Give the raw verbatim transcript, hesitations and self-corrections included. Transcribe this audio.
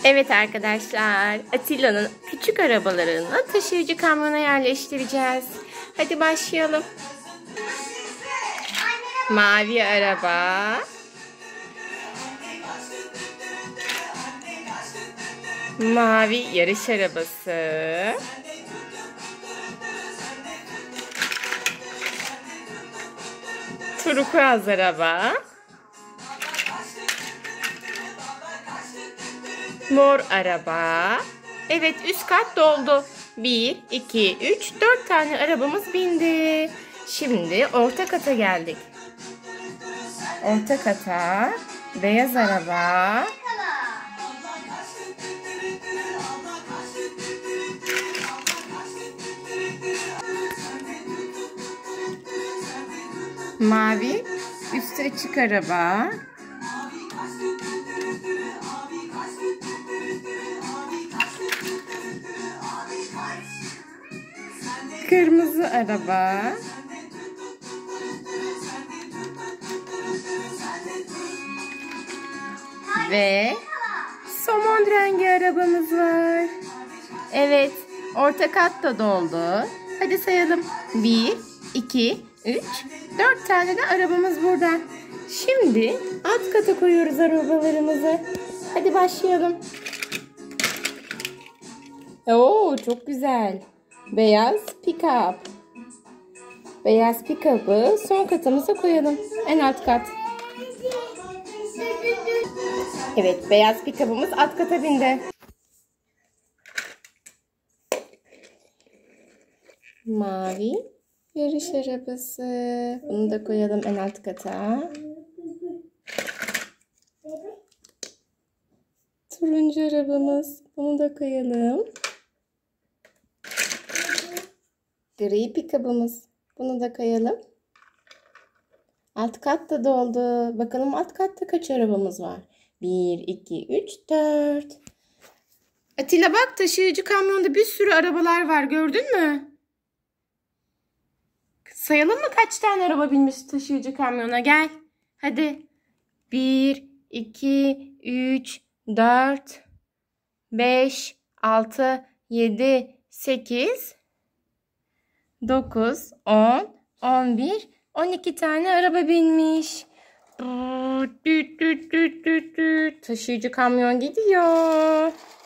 Evet arkadaşlar, Atilla'nın küçük arabalarını taşıyıcı kamyona yerleştireceğiz. Hadi başlayalım. Mavi araba. Mavi yarış arabası. Turkuaz araba. Mor araba. Evet, üst kat doldu. bir, iki, üç, dört tane arabamız bindi. Şimdi orta kata geldik. Orta kata beyaz araba. Mavi üstü açık araba. Kırmızı araba. Ve somon rengi arabamız var. Evet, orta kat da doldu. Hadi sayalım. bir, iki, üç, dört tane de arabamız burada. Şimdi alt kata koyuyoruz arabalarımızı. Hadi başlayalım. Oo, çok güzel. Beyaz pick-up. Beyaz pick-up'ı son katımıza koyalım. En alt kat. Evet, beyaz pick-up'ımız alt kata bindi. Mavi yarış arabası. Bunu da koyalım en alt kata. Turuncu arabamız. Bunu da koyalım. Gri pick-up'ımız. Bunu da koyalım. Alt kat da doldu. Bakalım alt katta kaç arabamız var? bir, iki, üç, dört. Atilla bak, taşıyıcı kamyonda bir sürü arabalar var. Gördün mü? Sayalım mı kaç tane araba binmiş taşıyıcı kamyona? Gel. Hadi. bir, iki, üç, dört, beş, altı, yedi, sekiz, dokuz, on, on bir, on iki tane araba binmiş. Taşıyıcı kamyon gidiyor.